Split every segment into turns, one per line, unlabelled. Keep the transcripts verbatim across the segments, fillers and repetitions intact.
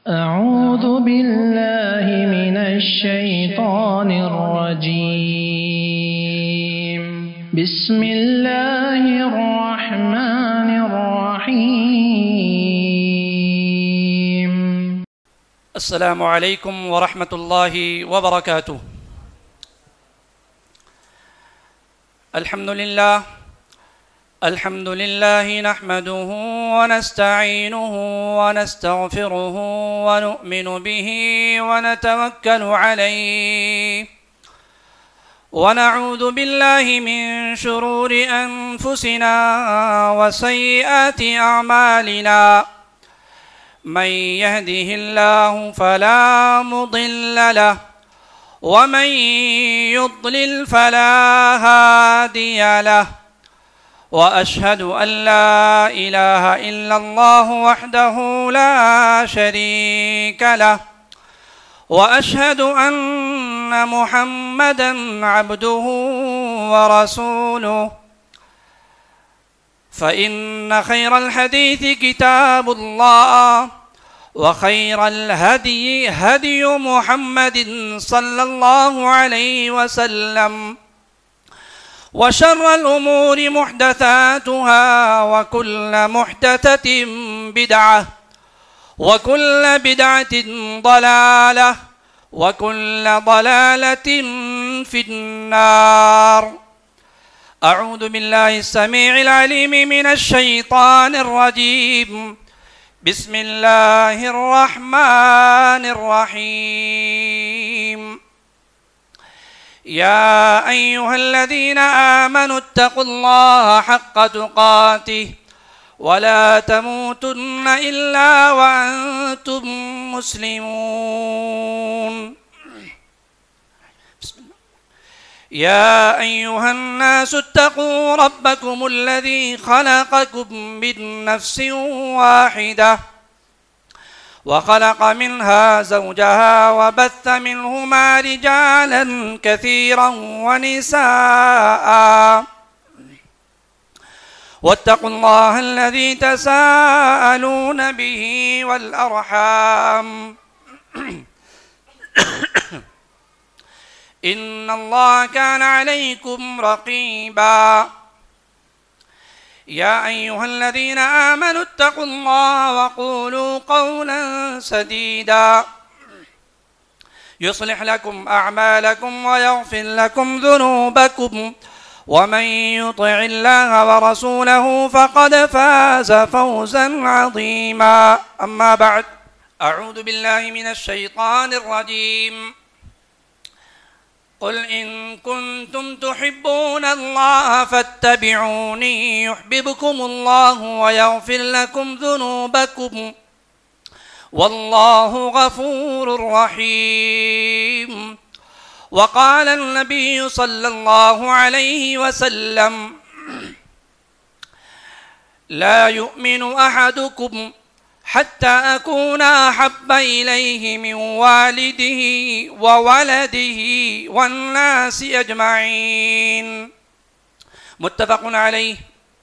أعوذ بالله من الشيطان الرجيم بسم الله الرحمن الرحيم.
السلام عليكم ورحمة الله وبركاته. الحمد لله الحمد لله نحمده ونستعينه ونستغفره ونؤمن به ونتوكل عليه ونعوذ بالله من شرور أنفسنا وسيئات أعمالنا. من يهده الله فلا مضل له ومن يضلل فلا هادي له، وأشهد أن لا إله إلا الله وحده لا شريك له، وأشهد أن محمدا عبده ورسوله. فإن خير الحديث كتاب الله، وخير الهدي هدي محمد صلى الله عليه وسلم، وشر الأمور محدثاتها، وكل محدثة بدعة، وكل بدعة ضلالة، وكل ضلالة في النار. أعوذ بالله السميع العليم من الشيطان الرجيم. بسم الله الرحمن الرحيم. يا أيها الذين آمنوا اتقوا الله حق تقاته ولا تموتن إلا وأنتم مسلمون. بسم الله. يا أيها الناس اتقوا ربكم الذي خلقكم من نفس واحدة وخلق منها زوجها وبث منهما رجالا كثيرا ونساء، واتقوا الله الذي تساءلون به والأرحام إن الله كان عليكم رقيبا. يا أيها الذين آمنوا اتقوا الله وقولوا قولا سديدا يصلح لكم أعمالكم ويغفر لكم ذنوبكم، ومن يطع الله ورسوله فقد فاز فوزا عظيما. أما بعد، أعوذ بالله من الشيطان الرجيم. قل إن كنتم تحبون الله فاتبعوني يحببكم الله ويغفر لكم ذنوبكم والله غفور رحيم. وقال النبي صلى الله عليه وسلم: لا يؤمن أحدكم حتى أكون أحب إليه من والده وولده والناس أجمعين. متفق عليه.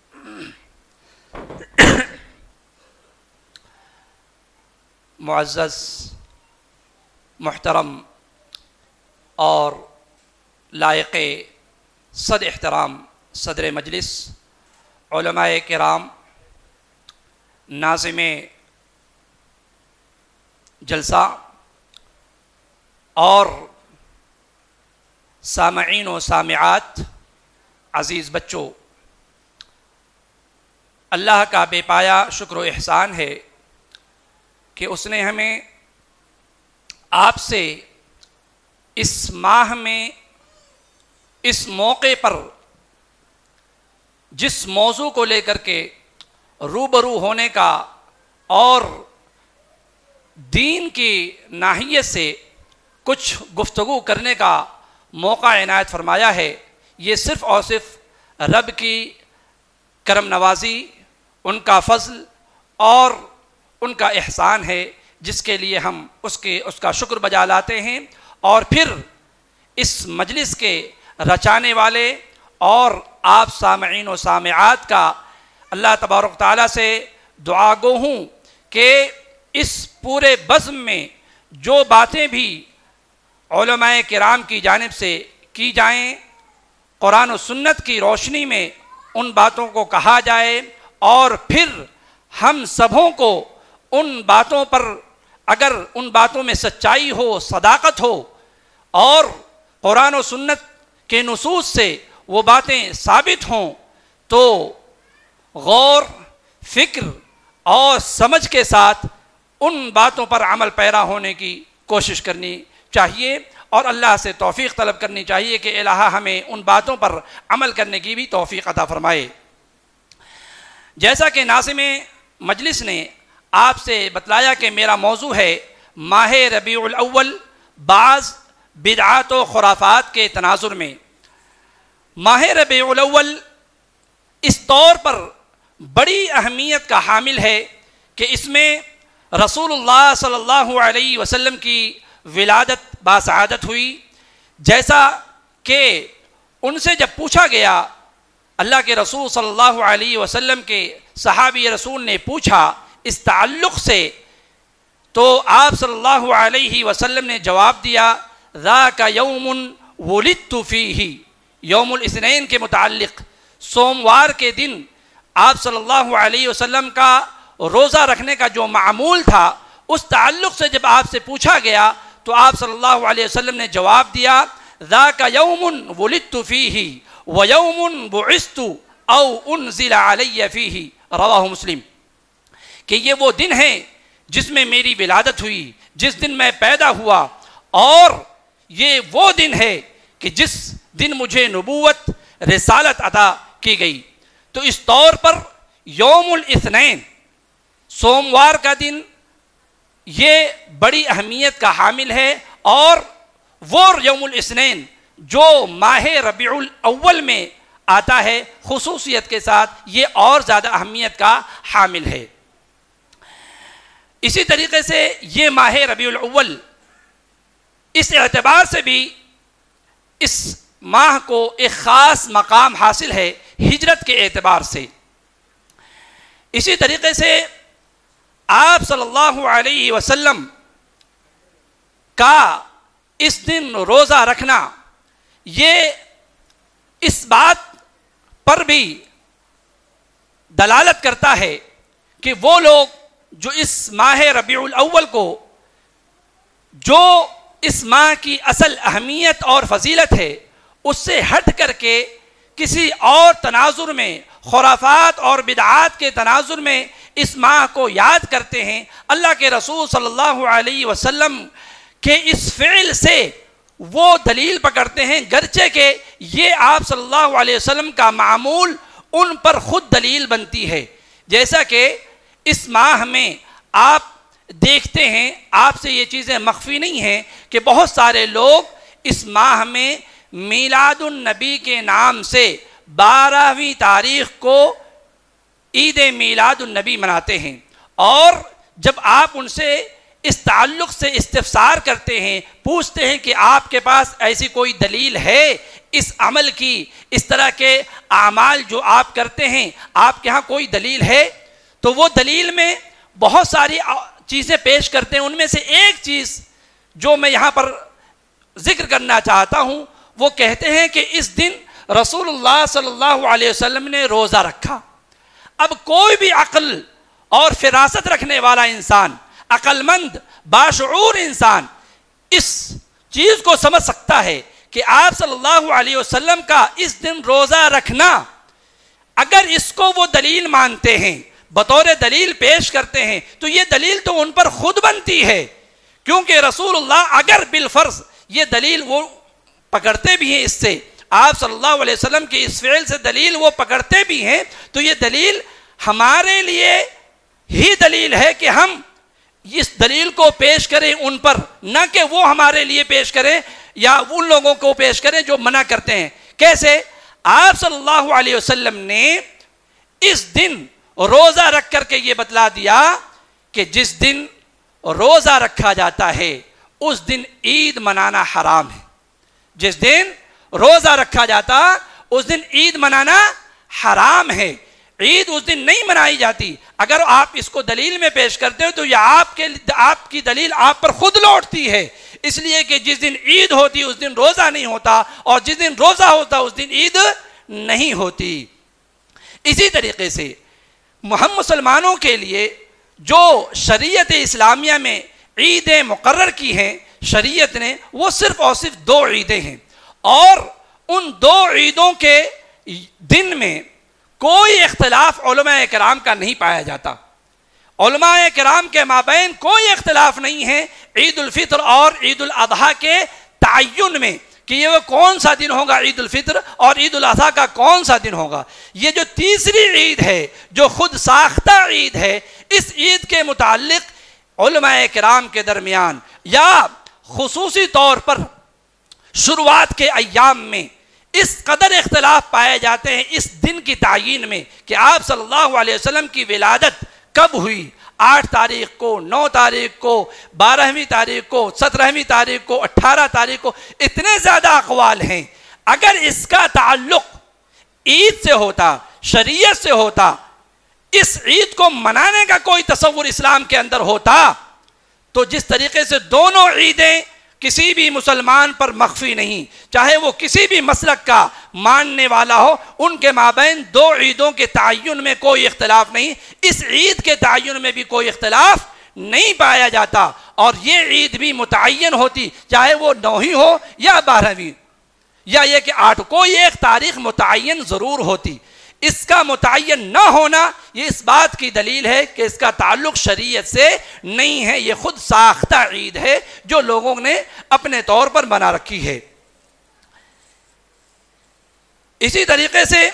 معزز، محترم اور لائق صد احترام صدر مجلس، علماء کرام، ناظم جلسہ اور سامعین و سامعات، عزیز بچوں، اللہ کا بے پایا شکر و احسان ہے کہ اس نے ہمیں آپ سے اس ماہ میں اس موقع پر جس موضوع کو لے کر کے روبرو ہونے کا اور دین کی ناحیت سے کچھ گفتگو کرنے کا موقع عنایت فرمایا ہے، یہ صرف اور صرف رب کی کرم نوازی، ان کا فضل اور ان کا احسان ہے، جس کے لیے ہم اس کے اس کا شکر بجا لاتے ہیں. اور پھر اس مجلس کے رچانے والے اور آپ سامعین و سامعات کا اللہ تبارک تعالیٰ سے دعا گو ہوں کہ اس پورے بزم میں جو باتیں بھی علماء کرام کی جانب سے کی جائیں، قرآن و سنت کی روشنی میں ان باتوں کو کہا جائے، اور پھر ہم سبوں کو ان باتوں پر اگر ان باتوں میں سچائی ہو، صداقت ہو، اور قرآن و سنت کے نصوص سے وہ باتیں ثابت ہوں، تو غور، فکر اور سمجھ کے ساتھ ان باتوں پر عمل پیرا ہونے کی کوشش کرنی چاہیے، اور اللہ سے توفیق طلب کرنی چاہیے کہ الہ ہمیں ان باتوں پر عمل کرنے کی بھی توفیق عطا فرمائے۔ جیسا کہ ناظم مجلس نے آپ سے بتلایا کہ میرا موضوع ہے ماہ ربیع الاول بعض بدعات و خرافات کے تناظر میں۔ ماہ ربیع الاول اس طور پر بڑی اہمیت کا حامل ہے کہ اس میں رسول اللہ صلی اللہ علیہ وسلم کی ولادت باسعادت ہوئی، جیسا کہ ان سے جب پوچھا گیا، اللہ کے رسول صلی اللہ علیہ وسلم کے صحابی رسول نے پوچھا اس تعلق سے، تو آپ صلی اللہ علیہ وسلم نے جواب دیا ذاک یوم ولدت فیہ، یوم الاثنین کے متعلق سوموار کے دن آپ صلی اللہ علیہ وسلم کا روزہ رکھنے کا جو معمول تھا، اس تعلق سے جب آپ سے پوچھا گیا تو آپ صلی اللہ علیہ وسلم نے جواب دیا ذاک یوم ولدت فیہ ویوم بعثت او انزل علی فیہ، رواہ مسلم، کہ یہ وہ دن ہے جس میں میری ولادت ہوئی، جس دن میں پیدا ہوا، اور یہ وہ دن ہے کہ جس دن مجھے نبوت، رسالت عطا کی گئی۔ تو اس طور پر یوم الاثنین، سوموار کا دن، یہ بڑی اہمیت کا حامل ہے، اور وہ یوم الاثنین جو ماہ ربیع الاول میں آتا ہے خصوصیت کے ساتھ، یہ اور زیادہ اہمیت کا حامل ہے۔ اسی طریقے سے یہ ماہ ربیع الاول اس اعتبار سے بھی اس ماہ کو ایک خاص مقام حاصل ہے ہجرت کے اعتبار سے۔ اسی طریقے سے آپ صلی اللہ علیہ وسلم کا اس دن روزہ رکھنا، یہ اس بات پر بھی دلالت کرتا ہے کہ وہ لوگ جو اس ماہ ربیع الاول کو، جو اس ماہ کی اصل اہمیت اور فضیلت ہے، اس سے ہٹ کر کے کسی اور تناظر میں، خرافات اور بدعات کے تناظر میں اس ماہ کو یاد کرتے ہیں، اللہ کے رسول صلی اللہ علیہ وسلم کے اس فعل سے وہ دلیل پکڑتے ہیں، گرچہ کہ یہ آپ صلی اللہ علیہ وسلم کا معمول ان پر خود دلیل بنتی ہے۔ جیسا کہ اس ماہ میں آپ دیکھتے ہیں، آپ سے یہ چیزیں مخفی نہیں ہیں کہ بہت سارے لوگ اس ماہ میں میلاد النبی کے نام سے بارہویں تاریخ کو عید میلاد النبی مناتے ہیں، اور جب آپ ان سے اس تعلق سے استفسار کرتے ہیں، پوچھتے ہیں کہ آپ کے پاس ایسی کوئی دلیل ہے اس عمل کی، اس طرح کے اعمال جو آپ کرتے ہیں، آپ کے ہاں کوئی دلیل ہے؟ تو وہ دلیل میں بہت ساری چیزیں پیش کرتے ہیں۔ ان میں سے ایک چیز جو میں یہاں پر ذکر کرنا چاہتا ہوں، وہ کہتے ہیں کہ اس دن رسول اللہ صلی اللہ علیہ وسلم نے روزہ رکھا۔ اب کوئی بھی عقل اور فراست رکھنے والا انسان، عقل مند، باشعور انسان اس چیز کو سمجھ سکتا ہے کہ آپ صلی اللہ علیہ وسلم کا اس دن روزہ رکھنا، اگر اس کو وہ دلیل مانتے ہیں، بطور دلیل پیش کرتے ہیں، تو یہ دلیل تو ان پر خود بنتی ہے، کیونکہ رسول اللہ اگر بالفرض یہ دلیل وہ پکڑتے بھی ہیں، اس سے آپ صلی اللہ علیہ وسلم کے اس فعل سے دلیل وہ پکڑتے بھی ہیں، تو یہ دلیل ہمارے لیے ہی دلیل ہے کہ ہم اس دلیل کو پیش کریں ان پر، نہ کہ وہ ہمارے لیے پیش کریں یا ان لوگوں کو پیش کریں جو منع کرتے ہیں۔ کیسے؟ آپ صلی اللہ علیہ وسلم نے اس دن روزہ رکھ کر کے یہ بتلا دیا کہ جس دن روزہ رکھا جاتا ہے اس دن عید منانا حرام ہے۔ جس دن روزہ رکھا جاتا اس دن عید منانا حرام ہے۔ عید اس دن نہیں منائی جاتی، اگر آپ اس کو دلیل میں پیش کرتے ہو تو یہ آپ کے آپ کی دلیل آپ پر خود لوٹتی ہے، اس لیے کہ جس دن عید ہوتی اس دن روزہ نہیں ہوتا، اور جس دن روزہ ہوتا اس دن عید نہیں ہوتی۔ اسی طریقے سے ہم مسلمانوں کے لیے جو شریعت اسلامیہ میں عیدیں مقرر کی ہیں شریعت نے، وہ صرف اور صرف دو عیدیں ہیں، اور ان دو عیدوں کے دن میں کوئی اختلاف علماء کرام کا نہیں پایا جاتا۔ علماء کرام کے مابین کوئی اختلاف نہیں ہے عید الفطر اور عید الاضحیٰ کے تعین میں کہ یہ وہ کون سا دن ہوگا عید الفطر اور عید الاضحیٰ کا کون سا دن ہوگا۔ یہ جو تیسری عید ہے جو خود ساختہ عید ہے، اس عید کے متعلق علماء کرام کے درمیان یا خصوصی طور پر شروعات کے ایام میں اس قدر اختلاف پائے جاتے ہیں اس دن کی تعیین میں کہ آپ صلی اللہ علیہ وسلم کی ولادت کب ہوئی، آٹھ تاریخ کو، نو تاریخ کو، بارہویں تاریخ کو، سترہویں تاریخ کو، اٹھارہ تاریخ کو، اتنے زیادہ اقوال ہیں۔ اگر اس کا تعلق عید سے ہوتا، شریعت سے ہوتا، اس عید کو منانے کا کوئی تصور اسلام کے اندر ہوتا، تو جس طریقے سے دونوں عیدیں کسی بھی مسلمان پر مخفی نہیں، چاہے وہ کسی بھی مسلک کا ماننے والا ہو، ان کے مابین دو عیدوں کے تعین میں کوئی اختلاف نہیں، اس عید کے تعین میں بھی کوئی اختلاف نہیں پایا جاتا، اور یہ عید بھی متعین ہوتی، چاہے وہ نویں ہو یا بارہویں یا یہ کہ آٹھ، کوئی ایک تاریخ متعین ضرور ہوتی۔ اس کا متعین نہ ہونا یہ اس بات کی دلیل ہے کہ اس کا تعلق شریعت سے نہیں ہے، یہ خود ساختہ عید ہے جو لوگوں نے اپنے طور پر بنا رکھی ہے۔ اسی طریقے سے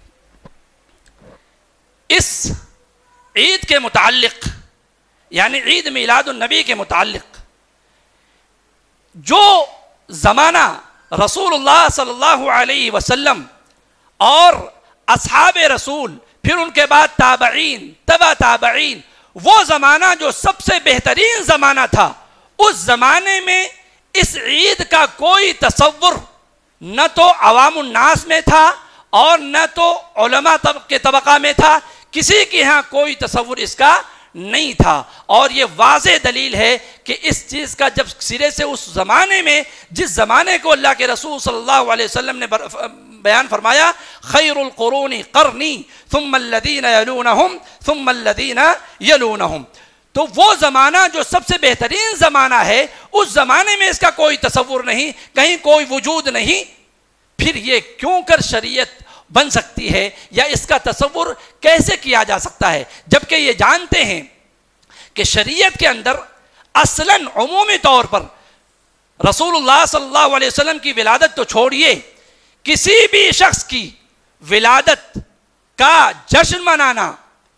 اس عید کے متعلق یعنی عید میلاد النبی کے متعلق جو زمانہ رسول اللہ صلی اللہ علیہ وسلم اور اصحاب رسول، پھر ان کے بعد تابعین، تبع تابعین، وہ زمانہ جو سب سے بہترین زمانہ تھا، اس زمانے میں اس عید کا کوئی تصور نہ تو عوام الناس میں تھا اور نہ تو علماء کے طبقہ میں تھا، کسی کے ہاں کوئی تصور اس کا نہیں تھا، اور یہ واضح دلیل ہے کہ اس چیز کا جب سرے سے اس زمانے میں، جس زمانے کو اللہ کے رسول صلی اللہ علیہ وسلم نے بیان فرمایا، خیر القرون قرنی ثم الذین یلونہم ثم الذین یلونہم، تو وہ زمانہ جو سب سے بہترین زمانہ ہے، اس زمانے میں اس کا کوئی تصور نہیں، کہیں کوئی وجود نہیں، پھر یہ کیوں کر شریعت بن سکتی ہے یا اس کا تصور کیسے کیا جا سکتا ہے، جبکہ یہ جانتے ہیں کہ شریعت کے اندر اصلاً عمومی طور پر رسول اللہ صلی اللہ علیہ وسلم کی ولادت تو چھوڑیے، کسی بھی شخص کی ولادت کا جشن منانا،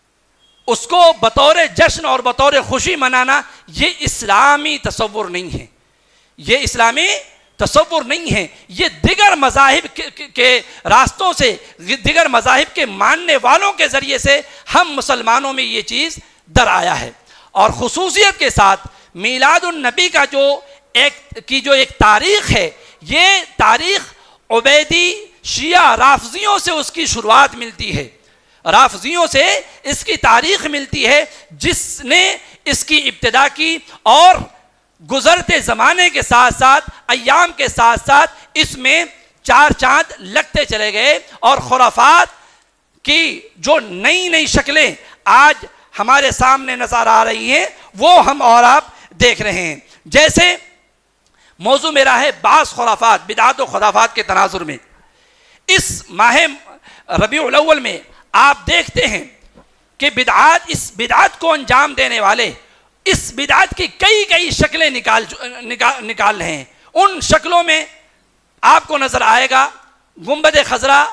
اس کو بطور جشن اور بطور خوشی منانا، یہ اسلامی تصور نہیں ہے، یہ اسلامی تصور نہیں ہے، یہ دیگر مذاہب کے راستوں سے، دیگر مذاہب کے ماننے والوں کے ذریعے سے ہم مسلمانوں میں یہ چیز در آیا ہے۔ اور خصوصیت کے ساتھ میلاد النبی کا جو ایک کی جو ایک تاریخ ہے، یہ تاریخ عبیدی شیعہ رافضیوں سے اس کی شروعات ملتی ہے، رافضیوں سے اس کی تاریخ ملتی ہے، جس نے اس کی ابتدا کی، اور گزرتے زمانے کے ساتھ ساتھ، ایام کے ساتھ ساتھ اس میں چار چاند لگتے چلے گئے، اور خرافات کی جو نئی نئی شکلیں آج ہمارے سامنے نظر آ رہی ہیں وہ ہم اور آپ دیکھ رہے ہیں۔ جیسے موضوع میرا ہے بعض خرافات، بدعات و خرافات کے تناظر میں۔ اس ماہ ربیع الاول میں آپ دیکھتے ہیں کہ بدعات، اس بدعات کو انجام دینے والے اس بدعات کی کئی کئی شکلیں نکال نکال رہے ہیں۔ ان شکلوں میں آپ کو نظر آئے گا گنبد خضرا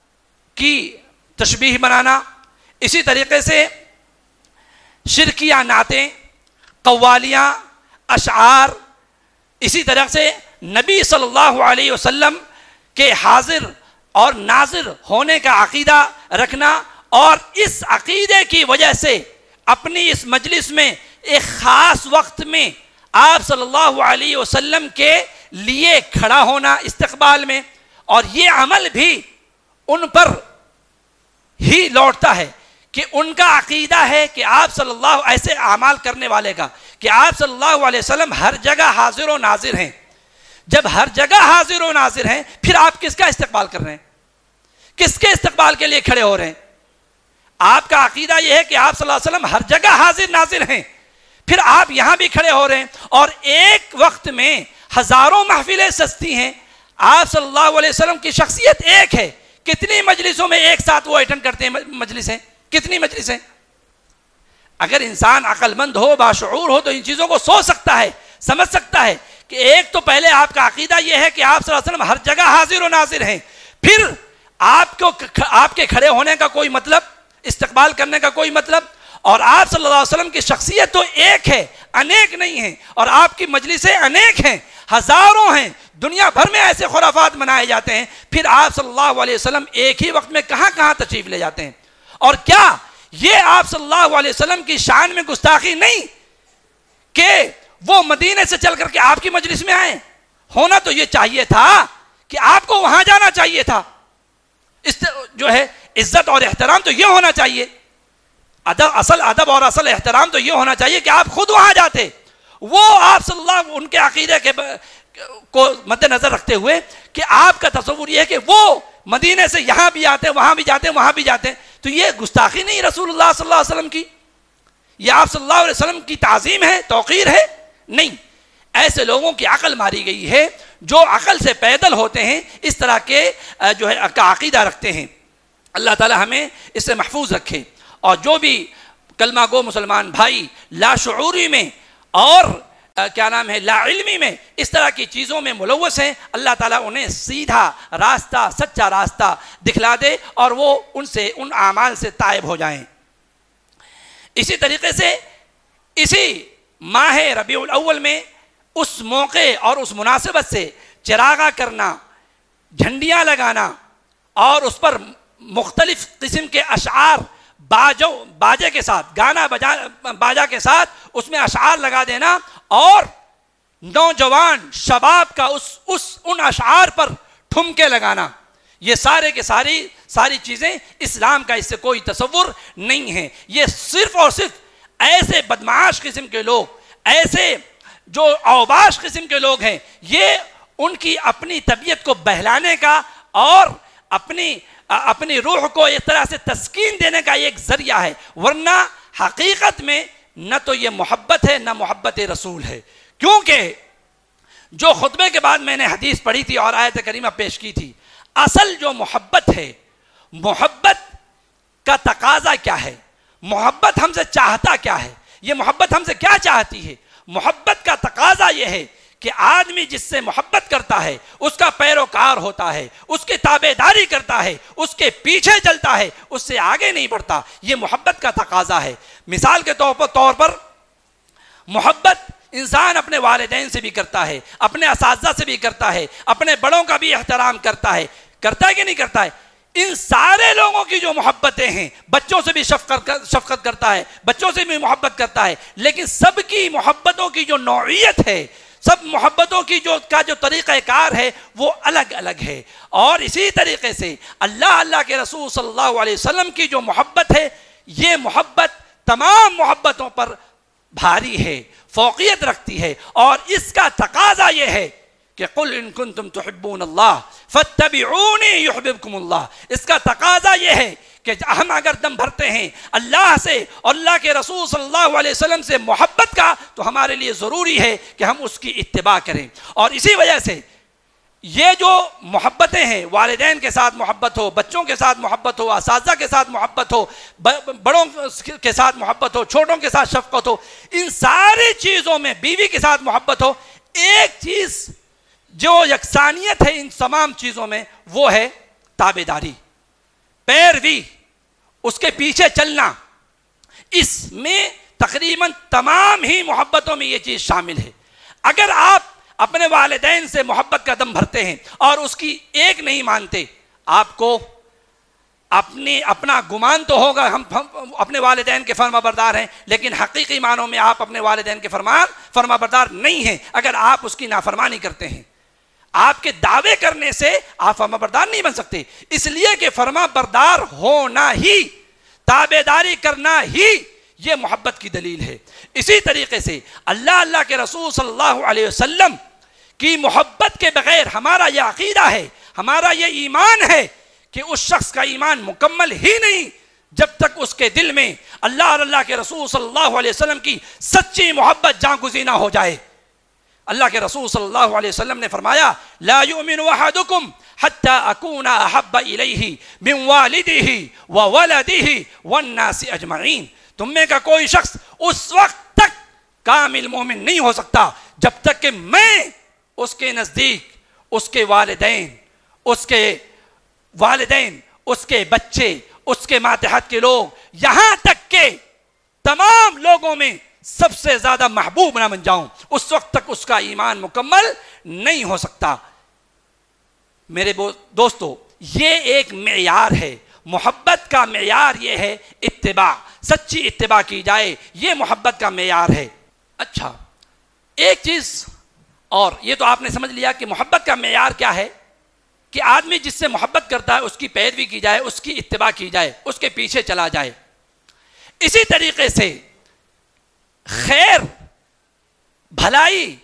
کی تشبیہ بنانا، اسی طریقے سے شرکیہ نعتیں، قوالیاں، اشعار، اسی طرح سے نبی صلی اللہ علیہ وسلم کے حاضر اور ناظر ہونے کا عقیدہ رکھنا، اور اس عقیدے کی وجہ سے اپنی اس مجلس میں ایک خاص وقت میں آپ صلی اللہ علیہ وسلم کے لیے کھڑا ہونا استقبال میں، اور یہ عمل بھی ان پر ہی لوٹتا ہے کہ ان کا عقیدہ ہے کہ آپ صلی اللہ ایسے اعمال کرنے والے کا کہ آپ صلی اللہ علیہ وسلم ہر جگہ حاضر و ناظر ہیں. جب ہر جگہ حاضر و ناظر ہیں پھر آپ کس کا استقبال کر رہے ہیں؟ کس کے استقبال کے لیے کھڑے ہو رہے ہیں؟ آپ کا عقیدہ یہ ہے کہ آپ صلی اللہ علیہ وسلم ہر جگہ حاضر ناظر ہیں، پھر آپ یہاں بھی کھڑے ہو رہے ہیں اور ایک وقت میں ہزاروں محفلیں سجتی ہیں. آپ صلی اللہ علیہ وسلم کی شخصیت ایک ہے، کتنی مجلسوں میں ایک ساتھ وہ اٹینڈ کرتے ہیں مجلسیں، کتنی مجلسیں. اگر انسان عقل مند ہو، باشعور ہو تو ان چیزوں کو سوچ سکتا ہے، سمجھ سکتا ہے کہ ایک تو پہلے آپ کا عقیدہ یہ ہے کہ آپ صلی اللہ علیہ وسلم ہر جگہ حاضر و ناظر ہیں، پھر آپ کو آپ کے کھڑے ہونے کا کوئی مطلب، استقبال کرنے کا کوئی مطلب، اور آپ صلی اللہ علیہ وسلم کی شخصیت تو ایک ہے، انیک نہیں ہے، اور آپ کی مجلسیں انیک ہیں، ہزاروں ہیں، دنیا بھر میں ایسے خرافات منائے جاتے ہیں، پھر آپ صلی اللہ علیہ وسلم ایک ہی وقت میں کہاں کہاں تشریف لے جاتے ہیں. اور کیا یہ آپ صلی اللہ علیہ وسلم کی شان میں گستاخی نہیں کہ وہ مدینے سے چل کر کے آپ کی مجلس میں آئیں؟ ہونا تو یہ چاہیے تھا کہ آپ کو وہاں جانا چاہیے تھا. اس جو ہے عزت اور احترام تو یہ ہونا چاہیے، ادب، اصل ادب اور اصل احترام تو یہ ہونا چاہیے کہ آپ خود وہاں جاتے. وہ آپ صلی اللہ ان کے عقیدے کے کو مد نظر رکھتے ہوئے کہ آپ کا تصور یہ ہے کہ وہ مدینے سے یہاں بھی آتے، وہاں بھی جاتے، وہاں بھی جاتے، تو یہ گستاخی نہیں رسول اللہ صلی اللہ علیہ وسلم کی؟ یہ آپ صلی اللہ علیہ وسلم کی تعظیم ہے، توقیر ہے؟ نہیں. ایسے لوگوں کی عقل ماری گئی ہے جو عقل سے پیدل ہوتے ہیں، اس طرح کے جو ہے عقیدہ رکھتے ہیں. اللہ تعالی ہمیں اس سے محفوظ رکھے. اور جو بھی کلمہ گو مسلمان بھائی لاشعوری میں اور کیا نام ہے لا علمی میں اس طرح کی چیزوں میں ملوث ہیں، اللہ تعالیٰ انہیں سیدھا راستہ، سچا راستہ دکھلا دے اور وہ ان سے ان اعمال سے تائب ہو جائیں. اسی طریقے سے اسی ماہ ربیع الاول میں اس موقع اور اس مناسبت سے چراغاں کرنا، جھنڈیاں لگانا اور اس پر مختلف قسم کے اشعار باجو باجے کے ساتھ، گانا بجا باجا کے ساتھ اس میں اشعار لگا دینا اور نوجوان شباب کا اس اس ان اشعار پر ٹھمکے لگانا، یہ سارے کے ساری ساری چیزیں اسلام کا اس سے کوئی تصور نہیں ہے. یہ صرف اور صرف ایسے بدمعاش قسم کے لوگ، ایسے جو اوباش قسم کے لوگ ہیں، یہ ان کی اپنی طبیعت کو بہلانے کا اور اپنی اپنی روح کو ایک طرح سے تسکین دینے کا ایک ذریعہ ہے، ورنہ حقیقت میں نہ تو یہ محبت ہے نہ محبت رسول ہے. کیونکہ جو خطبے کے بعد میں نے حدیث پڑھی تھی اور آیت کریمہ پیش کی تھی، اصل جو محبت ہے، محبت کا تقاضا کیا ہے، محبت ہم سے چاہتا کیا ہے، یہ محبت ہم سے کیا چاہتی ہے؟ محبت کا تقاضا یہ ہے کہ آدمی جس سے محبت کرتا ہے اس کا پیروکار ہوتا ہے، اس کی تابعداری کرتا ہے، اس کے پیچھے چلتا ہے، اس سے آگے نہیں بڑھتا. یہ محبت کا تقاضا ہے. مثال کے طور پر محبت انسان اپنے والدین سے بھی کرتا ہے، اپنے اساتذہ سے بھی کرتا ہے، اپنے بڑوں کا بھی احترام کرتا ہے. کرتا ہے کہ نہیں کرتا ہے؟ ان سارے لوگوں کی جو محبتیں ہیں، بچوں سے بھی شفقت شفقت کرتا ہے، بچوں سے بھی محبت کرتا ہے، لیکن سب کی محبتوں کی جو نوعیت ہے، سب محبتوں کی جو کا جو طریقہ کار ہے وہ الگ الگ ہے. اور اسی طریقے سے اللہ اللہ کے رسول صلی اللہ علیہ وسلم کی جو محبت ہے، یہ محبت تمام محبتوں پر بھاری ہے، فوقیت رکھتی ہے. اور اس کا تقاضا یہ ہے کہ قل ان کنتم تحبون اللہ فاتبعونی یحببکم اللہ. اس کا تقاضا یہ ہے کہ ہم اگر دم بھرتے ہیں اللہ سے اور اللہ کے رسول صلی اللہ علیہ وسلم سے محبت کا، تو ہمارے لیے ضروری ہے کہ ہم اس کی اتباع کریں. اور اسی وجہ سے یہ جو محبتیں ہیں، والدین کے ساتھ محبت ہو، بچوں کے ساتھ محبت ہو، اساتذہ کے ساتھ محبت ہو، بڑوں کے ساتھ محبت ہو، چھوٹوں کے ساتھ شفقت ہو، ان ساری چیزوں میں بیوی کے ساتھ محبت ہو، ایک چیز جو یکسانیت ہے ان تمام چیزوں میں وہ ہے تابعداری، پیروی، اس کے پیچھے چلنا. اس میں تقریباً تمام ہی محبتوں میں یہ چیز شامل ہے. اگر آپ اپنے والدین سے محبت کا دم بھرتے ہیں اور اس کی ایک نہیں مانتے، آپ کو اپنی اپنا گمان تو ہوگا ہم اپنے والدین کے فرما بردار ہیں، لیکن حقیقی معنوں میں آپ اپنے والدین کے فرمان فرما بردار نہیں ہیں اگر آپ اس کی نافرمانی کرتے ہیں. آپ کے دعوے کرنے سے آپ فرما بردار نہیں بن سکتے، اس لیے کہ فرما بردار ہونا ہی، تابعداری کرنا ہی یہ محبت کی دلیل ہے۔ اسی طریقے سے اللہ اللہ کے رسول صلی اللہ علیہ وسلم کی محبت کے بغیر ہمارا یہ عقیدہ ہے، ہمارا یہ ایمان ہے کہ اس شخص کا ایمان مکمل ہی نہیں جب تک اس کے دل میں اللہ اور اللہ کے رسول صلی اللہ علیہ وسلم کی سچی محبت جاگزی نہ ہو جائے۔ اللہ کے رسول صلی اللہ علیہ وسلم نے فرمایا لا یؤمن احدکم حتی اکون احب الیہ من والدہ وولدہ والناس اجمعین، تم میں کا کوئی شخص اس وقت تک کامل مومن نہیں ہو سکتا جب تک کہ میں اس کے نزدیک اس کے والدین اس کے والدین اس کے بچے اس کے ماتحت کے لوگ یہاں تک کہ تمام لوگوں میں سب سے زیادہ محبوب نہ بن جاؤں، اس وقت تک اس کا ایمان مکمل نہیں ہو سکتا۔ میرے دوستو، یہ ایک معیار ہے، محبت کا معیار یہ ہے اتباع، سچی اتباع کی جائے، یہ محبت کا معیار ہے۔ اچھا، ایک چیز اور یہ تو آپ نے سمجھ لیا کہ محبت کا معیار کیا ہے، کہ آدمی جس سے محبت کرتا ہے اس کی پیروی کی جائے، اس کی اتباع کی جائے، اس کے پیچھے چلا جائے۔ اسی طریقے سے خیر بھلائی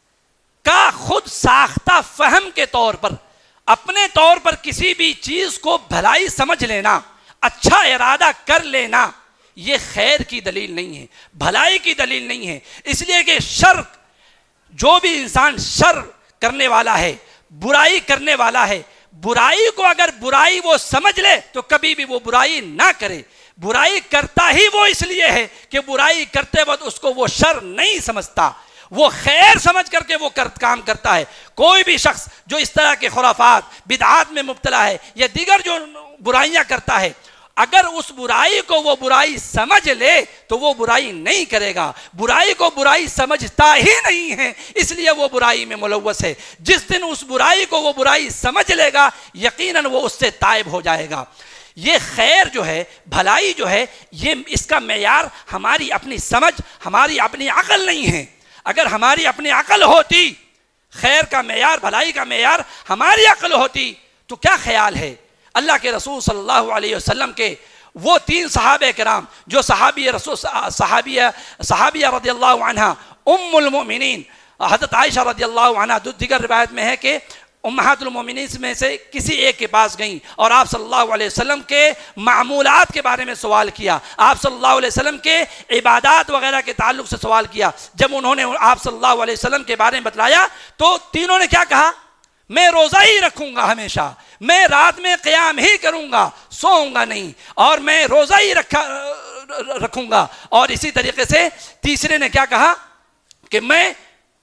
کا خود ساختہ فہم کے طور پر اپنے طور پر کسی بھی چیز کو بھلائی سمجھ لینا، اچھا ارادہ کر لینا، یہ خیر کی دلیل نہیں ہے، بھلائی کی دلیل نہیں ہے۔ اس لیے کہ شر، جو بھی انسان شر کرنے والا ہے، برائی کرنے والا ہے، برائی کو اگر برائی وہ سمجھ لے تو کبھی بھی وہ برائی نہ کرے۔ برائی کرتا ہی وہ اس لیے ہے کہ برائی کرتے وقت اس کو وہ شر نہیں سمجھتا، وہ خیر سمجھ کر کے وہ کام کرتا ہے۔ کوئی بھی شخص جو اس طرح کے خرافات بدعات میں مبتلا ہے یا دیگر جو برائیاں کرتا ہے، اگر اس برائی کو وہ برائی سمجھ لے تو وہ برائی نہیں کرے گا۔ برائی کو برائی سمجھتا ہی نہیں ہے، اس لیے وہ برائی میں ملوث ہے۔ جس دن اس برائی کو وہ برائی سمجھ لے گا یقیناً وہ اس سے تائب ہو جائے گا۔ یہ خیر جو ہے، بھلائی جو ہے، یہ اس کا معیار ہماری اپنی سمجھ، ہماری اپنی عقل نہیں ہے۔ اگر ہماری اپنی عقل ہوتی، خیر کا معیار، بھلائی کا معیار ہماری عقل ہوتی تو کیا خیال ہے؟ اللہ کے رسول صلی اللہ علیہ وسلم کے وہ تین صحابہ کرام جو صحابی رسول صحابیہ صحابیہ رضی اللہ عنہ ام المؤمنین حضرت عائشہ رضی اللہ عنہ، دیگر روایت میں ہے کہ امہات المومنین میں سے کسی ایک کے پاس گئیں اور آپ صلی اللہ علیہ وسلم کے معمولات کے بارے میں سوال کیا، آپ صلی اللہ علیہ وسلم کے عبادات وغیرہ کے تعلق سے سوال کیا۔ جب انہوں نے آپ صلی اللہ علیہ وسلم کے بارے میں بتلایا تو تینوں نے کیا کہا؟ میں روزہ ہی رکھوں گا، ہمیشہ میں رات میں قیام ہی کروں گا، سوؤں گا نہیں، اور میں روزہ ہی رکھا رکھوں گا۔ اور اسی طریقے سے تیسرے نے کیا کہا کہ میں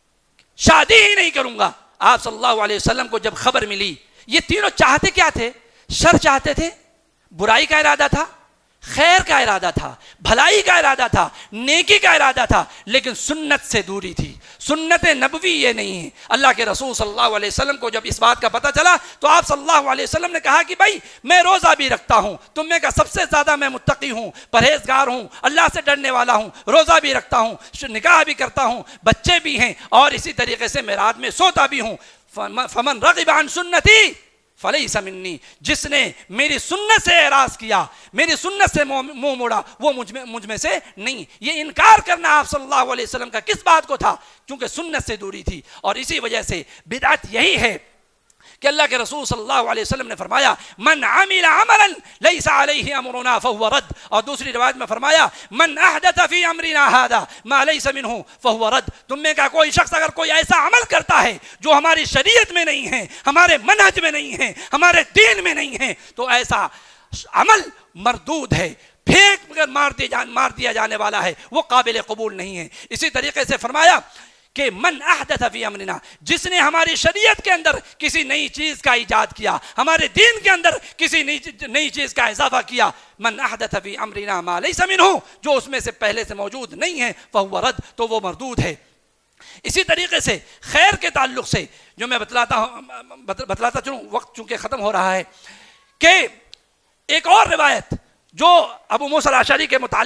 شادی ہی نہیں کروں گا۔ آپ صلی اللہ علیہ وسلم کو جب خبر ملی، یہ تینوں چاہتے کیا تھے؟ شر چاہتے تھے، برائی کا ارادہ تھا، خیر کا ارادہ تھا، بھلائی کا ارادہ تھا، نیکی کا ارادہ تھا، لیکن سنت سے دوری تھی۔ سنت نبوی یہ نہیں ہے۔ اللہ کے رسول صلی اللہ علیہ وسلم کو جب اس بات کا پتہ چلا تو آپ صلی اللہ علیہ وسلم نے کہا کہ بھائی میں روزہ بھی رکھتا ہوں، تم میں کا سب سے زیادہ میں متقی ہوں، پرہیزگار ہوں، اللہ سے ڈرنے والا ہوں، روزہ بھی رکھتا ہوں، نکاح بھی کرتا ہوں، بچے بھی ہیں، اور اسی طریقے سے میں رات میں سوتا بھی ہوں۔ فمن رغب عن سنتی فلیس منی، جس نے میری سنت سے اعراض کیا، میری سنت سے منہ موڑا، وہ مجھ میں مجھ میں سے نہیں۔ یہ انکار کرنا آپ صلی اللہ علیہ وسلم کا کس بات کو تھا؟ کیونکہ سنت سے دوری تھی۔ اور اسی وجہ سے بدعت یہی ہے کہ اللہ کے رسول صلی اللہ علیہ وسلم نے فرمایا من عمل عملا لیس علیہ امرنا فهو رد، اور دوسری روایت میں فرمایا من احدث فی امرنا هذا ما لیس منه فهو رد۔ تم میں کا کوئی شخص اگر کوئی ایسا عمل کرتا ہے جو ہماری شریعت میں نہیں ہے، ہمارے منہج میں نہیں ہے، ہمارے دین میں نہیں ہے، تو ایسا عمل مردود ہے، پھینک کر مار دیا جان مار دیا جانے والا ہے، وہ قابل قبول نہیں ہے۔ اسی طریقے سے فرمایا کہ من احدث فی امرنا، جس نے ہماری شریعت کے اندر کسی نئی چیز کا ایجاد کیا، ہمارے دین کے اندر کسی نئی چیز کا اضافہ کیا، من احدث فی امرنا ما لیس منہ، جو اس میں سے پہلے سے موجود نہیں ہے، فہو رد، تو وہ مردود ہے۔ اسی طریقے سے خیر کے تعلق سے جو میں بتلاتا ہوں بتلاتا چلوں، وقت چونکہ ختم ہو رہا ہے، کہ ایک اور روایت جو ابو موسیٰ الاشعری کے متعلق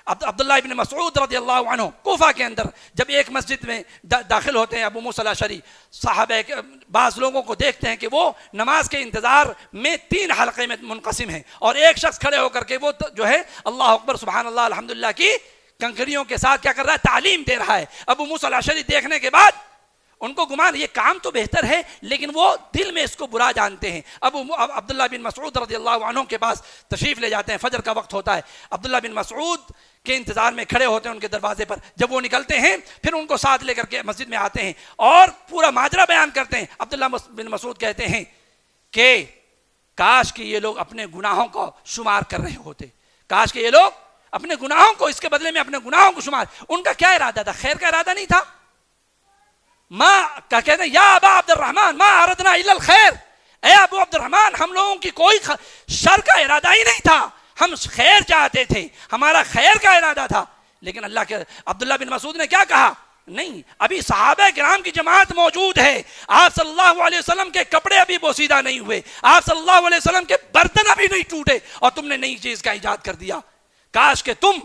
عبداللہ ابن مسعود رضی اللہ عنہ کوفہ کے اندر جب ایک مسجد میں داخل ہوتے ہیں، ابو موسیٰ الاشعری صحابہ بعض لوگوں کو دیکھتے ہیں کہ وہ نماز کے انتظار میں تین حلقے میں منقسم ہیں، اور ایک شخص کھڑے ہو کر کے وہ جو ہے اللہ اکبر سبحان اللہ الحمدللہ کی کنکریوں کے ساتھ کیا کر رہا ہے، تعلیم دے رہا ہے۔ ابو موسیٰ الاشعری دیکھنے کے بعد ان کو گمان یہ کام تو بہتر ہے لیکن وہ دل میں اس کو برا جانتے ہیں۔ ابو عبداللہ بن مسعود رضی اللہ عنہ کے پاس تشریف لے جاتے ہیں، فجر کا وقت ہوتا ہے، عبداللہ بن مسعود کے انتظار میں کھڑے ہوتے ہیں ان کے دروازے پر۔ جب وہ نکلتے ہیں پھر ان کو ساتھ لے کر کے مسجد میں آتے ہیں اور پورا ماجرا بیان کرتے ہیں۔ عبداللہ بن مسعود کہتے ہیں کہ کاش کہ یہ لوگ اپنے گناہوں کو شمار کر رہے ہوتے، کاش کہ یہ لوگ اپنے گناہوں کو، اس کے بدلے میں اپنے گناہوں کو شمار۔ ان کا کیا ارادہ تھا؟ خیر کا ارادہ نہیں تھا۔ ماں کا کہتے ہیں یا ابا عبد الرحمن ما اردنا الا الخیر، اے ابو عبد الرحمن ہم لوگوں کی کوئی شر کا ارادہ ہی نہیں تھا، ہم خیر چاہتے تھے، ہمارا خیر کا ارادہ تھا۔ لیکن اللہ کے عبداللہ بن مسعود نے کیا کہا؟ نہیں، ابھی صحابہ کرام کی جماعت موجود ہے، آپ صلی اللہ علیہ وسلم کے کپڑے ابھی بوسیدہ نہیں ہوئے، آپ صلی اللہ علیہ وسلم کے برتن ابھی نہیں ٹوٹے اور تم نے نئی چیز کا ایجاد کر دیا۔ کاش کہ تم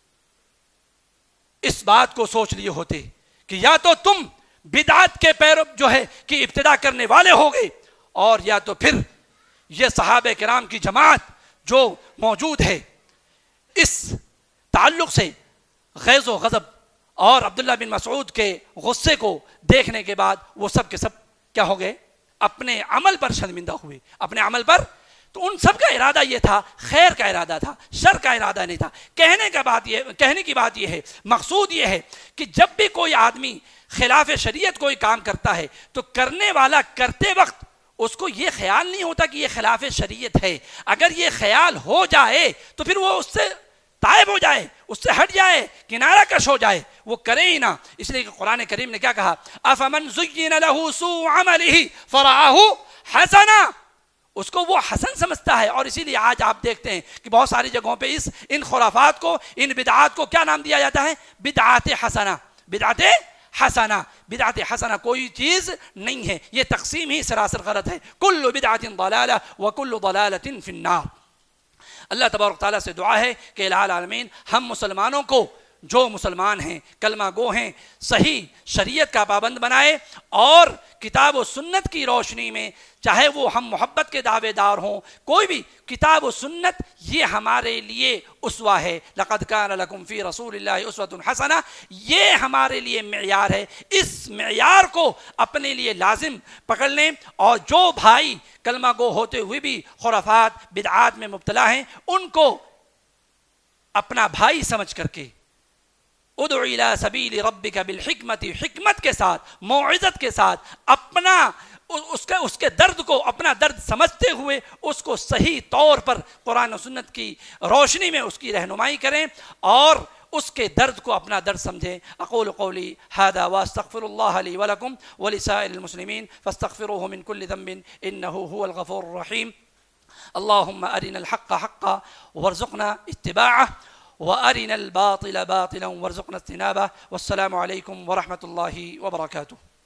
اس بات کو سوچ لیے ہوتے کہ یا تو تم بدعت کے پیرو جو ہے کہ ابتدا کرنے والے ہو گئے، اور یا تو پھر یہ صحابہ کرام کی جماعت جو موجود ہے۔ اس تعلق سے غیظ و غضب اور عبداللہ بن مسعود کے غصے کو دیکھنے کے بعد وہ سب کے سب کیا ہو گئے؟ اپنے عمل پر شرمندہ ہوئے، اپنے عمل پر۔ تو ان سب کا ارادہ یہ تھا، خیر کا ارادہ تھا، شر کا ارادہ نہیں تھا۔ کہنے کا بات یہ کہنے کی بات یہ ہے، مقصود یہ ہے کہ جب بھی کوئی آدمی خلاف شریعت کوئی کام کرتا ہے تو کرنے والا کرتے وقت اس کو یہ خیال نہیں ہوتا کہ یہ خلاف شریعت ہے۔ اگر یہ خیال ہو جائے تو پھر وہ اس سے تائب ہو جائے، اس سے ہٹ جائے، کنارہ کش ہو جائے، وہ کرے ہی نہ۔ اس لیے کہ قرآن کریم نے کیا کہا؟ افمن زین له سوء عمله فرآه حسنا، اس کو وہ حسن سمجھتا ہے۔ اور اسی لیے آج آپ دیکھتے ہیں کہ بہت ساری جگہوں پہ اس ان خرافات کو، ان بدعات کو کیا نام دیا جاتا ہے؟ بدعات حسنہ، بدعات حسنہ۔ بدعات حسنہ کوئی چیز نہیں ہے، یہ تقسیم ہی سراسر غلط ہے۔ کل بدعت ضلالہ وکل ضلالۃ فی النار۔ اللہ تبارک تعالیٰ سے دعا ہے کہ الہ العالمین ہم مسلمانوں کو، جو مسلمان ہیں، کلمہ گو ہیں، صحیح شریعت کا پابند بنائے، اور کتاب و سنت کی روشنی میں، چاہے وہ ہم محبت کے دعوے دار ہوں، کوئی بھی، کتاب و سنت یہ ہمارے لیے اسوہ ہے۔ لقد کان لکم فی رسول اللہ اسوۃ حسنہ، یہ ہمارے لیے معیار ہے۔ اس معیار کو اپنے لیے لازم پکڑ لیں، اور جو بھائی کلمہ گو ہوتے ہوئے بھی خرافات بدعات میں مبتلا ہیں، ان کو اپنا بھائی سمجھ کر کے ادعو الی سبیل ربک بالحکمت، حکمت کے ساتھ، موعظت کے ساتھ، اپنا اس کے اس کے درد کو اپنا درد سمجھتے ہوئے اس کو صحیح طور پر قرآن و سنت کی روشنی میں اس کی رہنمائی کریں اور اس کے درد کو اپنا درد سمجھیں۔ اقول قولی ھذا واستغفر اللہ لی ولکم ولسائر المسلمین فاستغفروہ من کل ذنب انہ هو الغفور الرحیم۔ اللہم ارنا الحق حقا وارزقنا اتباعہ وارنا الباطل باطلا وارزقنا اجتنابہ۔ والسلام علیکم ورحمۃ اللہ وبرکاتہ۔